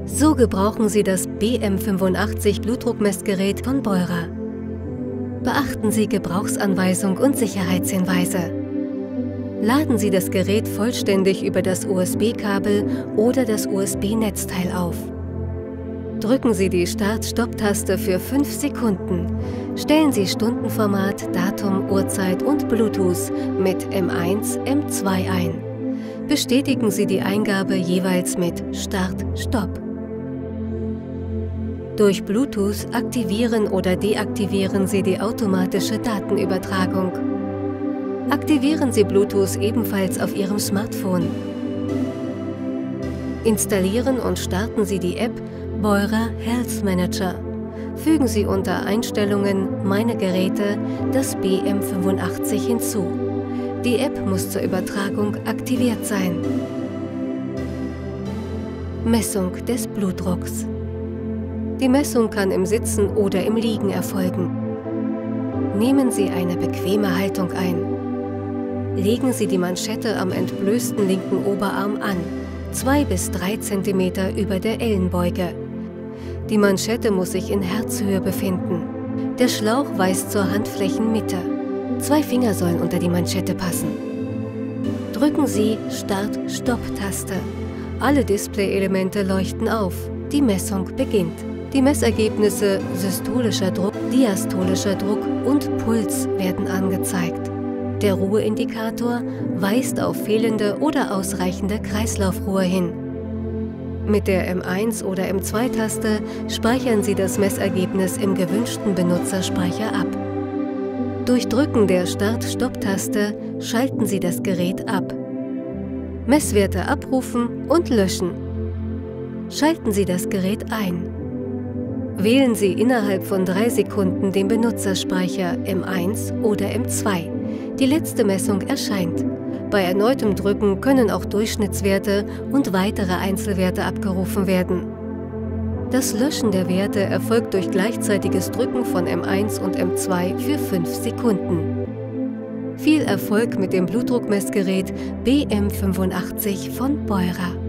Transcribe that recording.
So gebrauchen Sie das BM85 Blutdruckmessgerät von Beurer. Beachten Sie Gebrauchsanweisung und Sicherheitshinweise. Laden Sie das Gerät vollständig über das USB-Kabel oder das USB-Netzteil auf. Drücken Sie die Start-Stopp-Taste für 5 Sekunden. Stellen Sie Stundenformat, Datum, Uhrzeit und Bluetooth mit M1, M2 ein. Bestätigen Sie die Eingabe jeweils mit Start-Stopp. Durch Bluetooth aktivieren oder deaktivieren Sie die automatische Datenübertragung. Aktivieren Sie Bluetooth ebenfalls auf Ihrem Smartphone. Installieren und starten Sie die App Beurer Health Manager. Fügen Sie unter Einstellungen Meine Geräte das BM85 hinzu. Die App muss zur Übertragung aktiviert sein. Messung des Blutdrucks. Die Messung kann im Sitzen oder im Liegen erfolgen. Nehmen Sie eine bequeme Haltung ein. Legen Sie die Manschette am entblößten linken Oberarm an, 2 bis 3 cm über der Ellenbeuge. Die Manschette muss sich in Herzhöhe befinden. Der Schlauch weist zur Handflächenmitte. 2 Finger sollen unter die Manschette passen. Drücken Sie Start-Stopp-Taste. Alle Display-Elemente leuchten auf. Die Messung beginnt. Die Messergebnisse systolischer Druck, diastolischer Druck und Puls werden angezeigt. Der Ruheindikator weist auf fehlende oder ausreichende Kreislaufruhe hin. Mit der M1 oder M2-Taste speichern Sie das Messergebnis im gewünschten Benutzerspeicher ab. Durch Drücken der Start-Stopp-Taste schalten Sie das Gerät ab. Messwerte abrufen und löschen. Schalten Sie das Gerät ein. Wählen Sie innerhalb von 3 Sekunden den Benutzerspeicher M1 oder M2. Die letzte Messung erscheint. Bei erneutem Drücken können auch Durchschnittswerte und weitere Einzelwerte abgerufen werden. Das Löschen der Werte erfolgt durch gleichzeitiges Drücken von M1 und M2 für 5 Sekunden. Viel Erfolg mit dem Blutdruckmessgerät BM85 von Beurer.